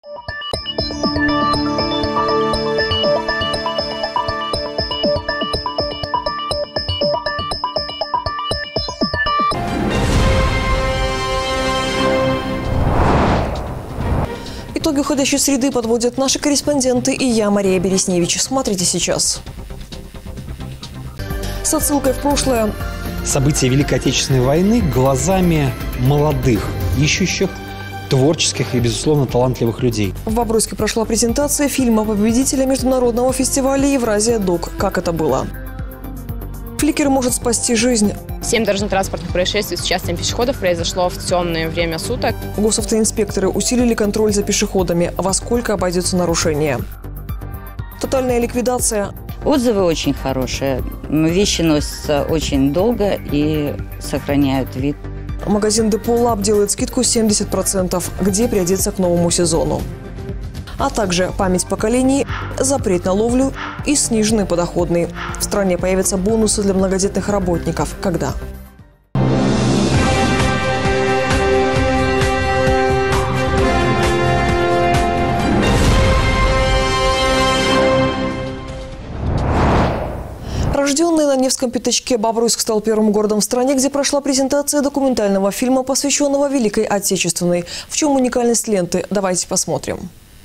Итоги уходящей среды подводят наши корреспонденты и я, Мария Бересневич. Смотрите сейчас. С отсылкой в прошлое. События Великой Отечественной войны глазами молодых, ищущих, творческих и, безусловно, талантливых людей. В Бобруйске прошла презентация фильма победителя международного фестиваля «Евразия-Док». Как это было? Фликер может спасти жизнь. 7 дорожно-транспортных происшествий с участием пешеходов произошло в темное время суток. Госавтоинспекторы усилили контроль за пешеходами. Во сколько обойдется нарушение? Тотальная ликвидация. Отзывы очень хорошие. Вещи носятся очень долго и сохраняют вид. Магазин Депо Лаб делает скидку 70%, где приодеться к новому сезону. А также память поколений, запрет на ловлю и сниженный подоходный. В стране появятся бонусы для многодетных работников. Когда? Рожденный на Невском пятачке, Бобруйск стал первым городом в стране, где прошла презентация документального фильма, посвященного Великой Отечественной. В чем уникальность ленты? Давайте посмотрим.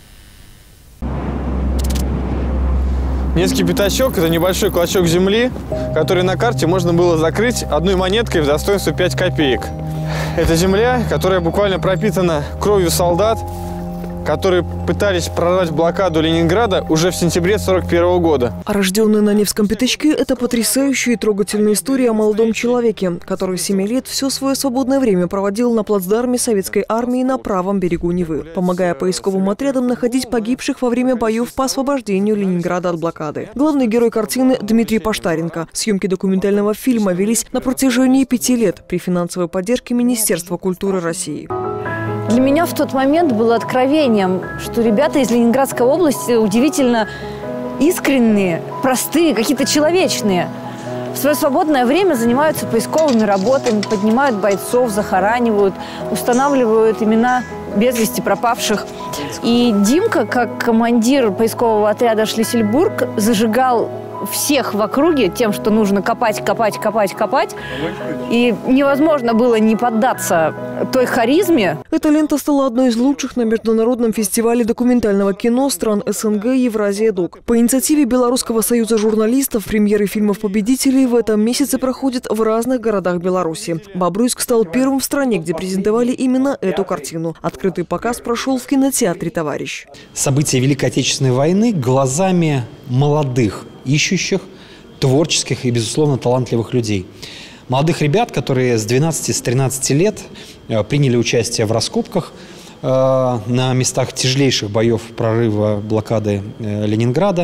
Невский пятачок – это небольшой клочок земли, который на карте можно было закрыть одной монеткой в достоинство 5 копеек. Это земля, которая буквально пропитана кровью солдат, которые пытались прорвать блокаду Ленинграда уже в сентябре 1941 года. Рожденный на Невском пятачке – это потрясающая и трогательная история о молодом человеке, который 7 лет все свое свободное время проводил на плацдарме советской армии на правом берегу Невы, помогая поисковым отрядам находить погибших во время боев по освобождению Ленинграда от блокады. Главный герой картины – Дмитрий Поштаренко. Съемки документального фильма велись на протяжении 5 лет при финансовой поддержке Министерства культуры России. Для меня в тот момент было откровением, что ребята из Ленинградской области удивительно искренние, простые, какие-то человечные. В свое свободное время занимаются поисковыми работами, поднимают бойцов, захоранивают, устанавливают имена без вести пропавших. И Димка, как командир поискового отряда «Шлиссельбург», зажигал всех в округе тем, что нужно копать, копать, копать, копать. И невозможно было не поддаться той харизме. Эта лента стала одной из лучших на международном фестивале документального кино стран СНГ «Евразия-Док». По инициативе Белорусского союза журналистов премьеры фильмов-победителей в этом месяце проходят в разных городах Беларуси. Бобруйск стал первым в стране, где презентовали именно эту картину. Открытый показ прошел в кинотеатре «Товарищ». События Великой Отечественной войны глазами молодых, ищущих, творческих и, безусловно, талантливых людей. Молодых ребят, которые с 12-13 лет приняли участие в раскопках на местах тяжелейших боев прорыва блокады Ленинграда,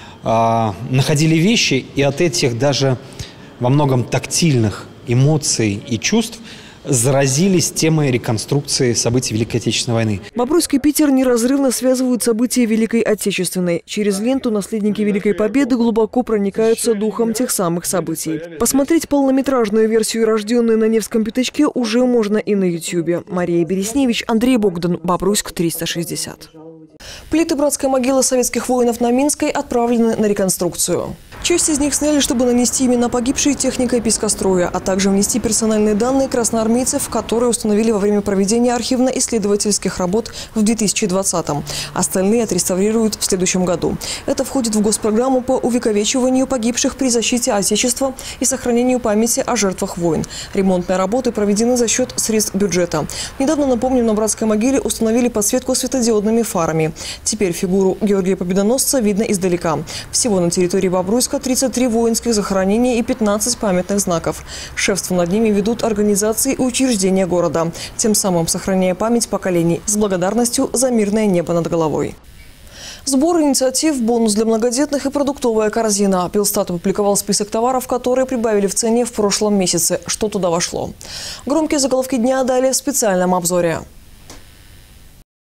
находили вещи, и от этих даже во многом тактильных эмоций и чувств заразились темой реконструкции событий Великой Отечественной войны. Бобруйск и Питер неразрывно связывают события Великой Отечественной. Через ленту наследники Великой Победы глубоко проникаются духом тех самых событий. Посмотреть полнометражную версию «Рожденной на Невском пятачке» уже можно и на Ютьюбе. Мария Бересневич, Андрей Богдан, Бобруйск 360. Плиты братской могилы советских воинов на Минской отправлены на реконструкцию. Часть из них сняли, чтобы нанести имена погибшей техникой пескостроя, а также внести персональные данные красноармейцев, которые установили во время проведения архивно-исследовательских работ в 2020-м. Остальные отреставрируют в следующем году. Это входит в госпрограмму по увековечиванию погибших при защите Отечества и сохранению памяти о жертвах войн. Ремонтные работы проведены за счет средств бюджета. Недавно, напомним, на братской могиле установили подсветку светодиодными фарами. Теперь фигуру Георгия Победоносца видно издалека. Всего на территории Бобруйска 33 воинских захоронения и 15 памятных знаков. Шефство над ними ведут организации и учреждения города, тем самым сохраняя память поколений с благодарностью за мирное небо над головой. Сбор инициатив, бонус для многодетных и продуктовая корзина. Белстат опубликовал список товаров, которые прибавили в цене в прошлом месяце. Что туда вошло? Громкие заголовки дня далее в специальном обзоре.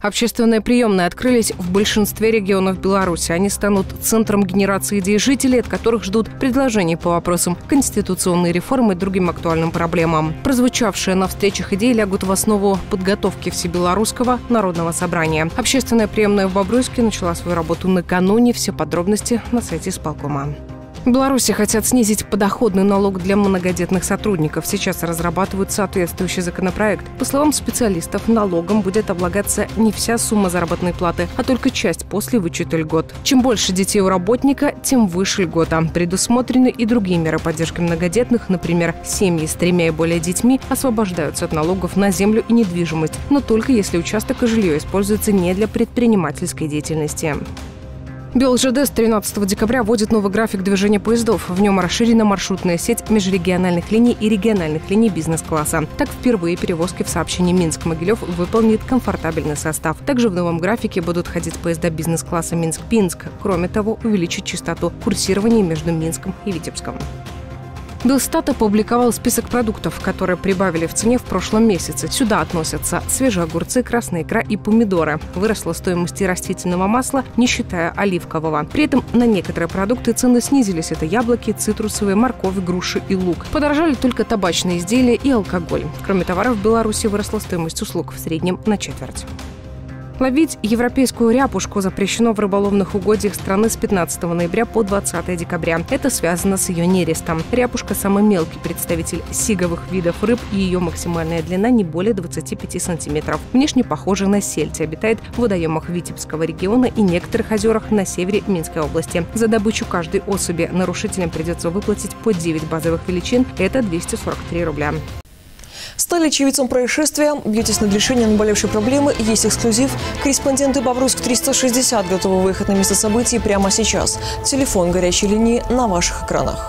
Общественные приемные открылись в большинстве регионов Беларуси. Они станут центром генерации идей жителей, от которых ждут предложений по вопросам конституционной реформы и другим актуальным проблемам. Прозвучавшие на встречах идеи лягут в основу подготовки Всебелорусского народного собрания. Общественная приемная в Бобруйске начала свою работу накануне. Все подробности на сайте исполкома. В Беларуси хотят снизить подоходный налог для многодетных сотрудников. Сейчас разрабатывают соответствующий законопроект. По словам специалистов, налогом будет облагаться не вся сумма заработной платы, а только часть после вычета льгот. Чем больше детей у работника, тем выше льгота. Предусмотрены и другие меры поддержки многодетных. Например, семьи с 3 и более детьми освобождаются от налогов на землю и недвижимость, но только если участок и жилье используются не для предпринимательской деятельности. БелЖД с 13 декабря вводит новый график движения поездов. В нем расширена маршрутная сеть межрегиональных линий и региональных линий бизнес-класса. Так, впервые перевозки в сообщении Минск-Могилев выполнит комфортабельный состав. Также в новом графике будут ходить поезда бизнес-класса Минск-Пинск. Кроме того, увеличить частоту курсирования между Минском и Витебском. Белстат опубликовал список продуктов, которые прибавили в цене в прошлом месяце. Сюда относятся свежие огурцы, красная икра и помидоры. Выросла стоимость и растительного масла, не считая оливкового. При этом на некоторые продукты цены снизились. Это яблоки, цитрусовые, морковь, груши и лук. Подорожали только табачные изделия и алкоголь. Кроме товаров, в Беларуси выросла стоимость услуг в среднем на четверть. Ловить европейскую ряпушку запрещено в рыболовных угодьях страны с 15 ноября по 20 декабря. Это связано с ее нерестом. Ряпушка – самый мелкий представитель сиговых видов рыб, и ее максимальная длина не более 25 сантиметров. Внешне похожа на сельдь, обитает в водоемах Витебского региона и некоторых озерах на севере Минской области. За добычу каждой особи нарушителям придется выплатить по 9 базовых величин – это 243 рубля. Стали очевидцем происшествия? Бьетесь над решением наболевшей проблемы? Есть эксклюзив. Корреспонденты Бобруйск 360 готовы выехать на место событий прямо сейчас. Телефон горячей линии на ваших экранах.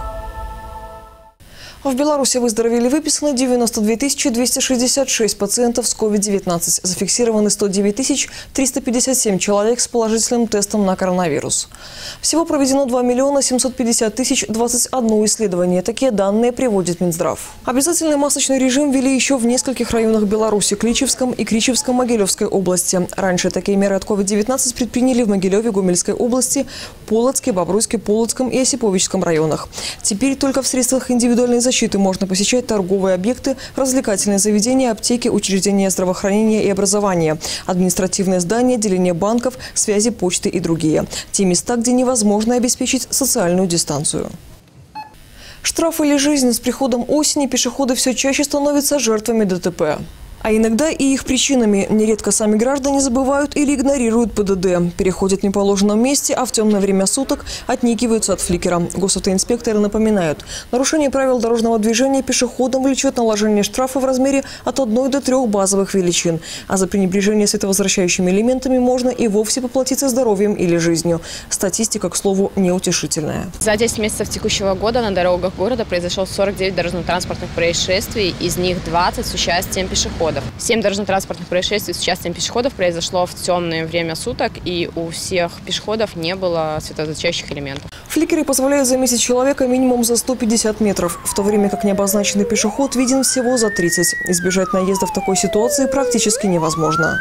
В Беларуси выздоровели выписаны 92 266 пациентов с COVID-19. Зафиксированы 109 357 человек с положительным тестом на коронавирус. Всего проведено 2 750 021 исследование. Такие данные приводит Минздрав. Обязательный масочный режим ввели еще в нескольких районах Беларуси – Кличевском и Кричевском Могилевской области. Раньше такие меры от COVID-19 предприняли в Могилеве, Гомельской области, Полоцке, Бобруйске, Полоцком и Осиповичском районах. Теперь только в средствах индивидуальной защиты можно посещать торговые объекты, развлекательные заведения, аптеки, учреждения здравоохранения и образования, административные здания, отделения банков, связи, почты и другие. Те места, где невозможно обеспечить социальную дистанцию. Штраф или жизнь. С приходом осени пешеходы все чаще становятся жертвами ДТП. А иногда и их причинами. Нередко сами граждане забывают или игнорируют ПДД. Переходят в неположенном месте, а в темное время суток отникиваются от фликера. Госавтоинспекторы напоминают, нарушение правил дорожного движения пешеходам влечет наложение штрафа в размере от 1 до 3 базовых величин. А за пренебрежение световозвращающими элементами можно и вовсе поплатиться здоровьем или жизнью. Статистика, к слову, неутешительная. За 10 месяцев текущего года на дорогах города произошло 49 дорожно-транспортных происшествий, из них 20 с участием пешеходов. 7 дорожно-транспортных происшествий с участием пешеходов произошло в темное время суток, и у всех пешеходов не было светозащищающих элементов. Фликеры позволяют заметить человека минимум за 150 метров, в то время как необозначенный пешеход виден всего за 30. Избежать наезда в такой ситуации практически невозможно.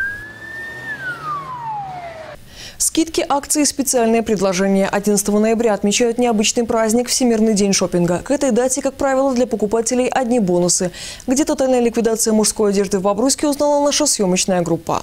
Скидки, акции, специальные предложения. 11 ноября отмечают необычный праздник – Всемирный день шопинга. К этой дате, как правило, для покупателей одни бонусы. Где тотальная ликвидация мужской одежды в Бобруйске, узнала наша съемочная группа.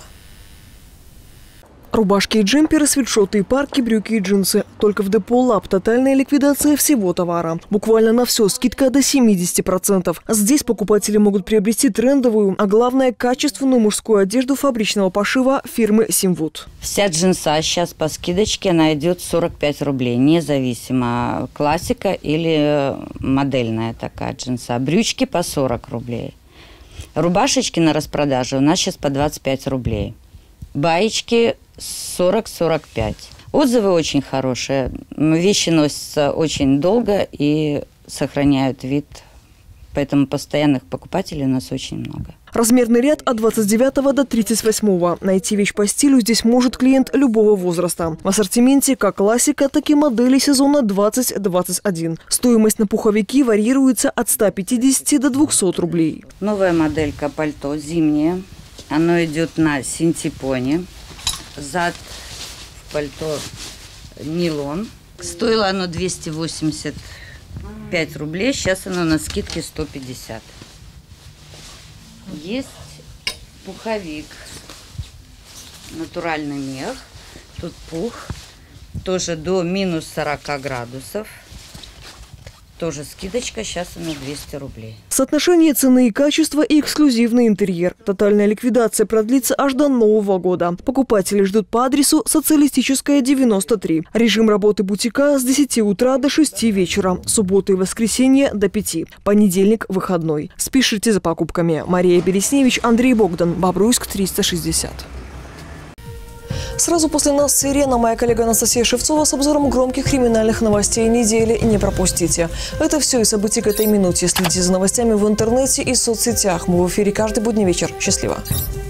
Рубашки и джемперы, свитшоты и парки, брюки и джинсы. Только в депо «Лаб» тотальная ликвидация всего товара. Буквально на все скидка до 70%. Здесь покупатели могут приобрести трендовую, а главное – качественную мужскую одежду фабричного пошива фирмы «Симвуд». Вся джинса сейчас по скидочке она идет 45 рублей, независимо классика или модельная такая джинса. Брючки по 40 рублей. Рубашечки на распродаже у нас сейчас по 25 рублей. Баечки 40-45. Отзывы очень хорошие. Вещи носятся очень долго и сохраняют вид. Поэтому постоянных покупателей у нас очень много. Размерный ряд от 29 до 38. Найти вещь по стилю здесь может клиент любого возраста. В ассортименте как классика, так и модели сезона 2021. Стоимость на пуховики варьируется от 150 до 200 рублей. Новая моделька пальто зимнее. Оно идет на синтепоне. зад в пальто нейлон. Стоило оно 285 рублей, сейчас оно на скидке 150. Есть пуховик, натуральный мех, тут пух, тоже до минус 40 градусов. Тоже скидочка, сейчас она 200 рублей. Соотношение цены и качества и эксклюзивный интерьер. Тотальная ликвидация продлится аж до Нового года. Покупатели ждут по адресу Социалистическая, 93. Режим работы бутика с 10 утра до 6 вечера. Суббота и воскресенье до 5. Понедельник – выходной. Спешите за покупками. Мария Бересневич, Андрей Богдан. Бобруйск, 360. Сразу после нас «Сирена». Моя коллега Анастасия Шевцова с обзором громких криминальных новостей недели. Не пропустите. Это все и события к этой минуте. Следите за новостями в интернете и соцсетях. Мы в эфире каждый будний вечер. Счастливо.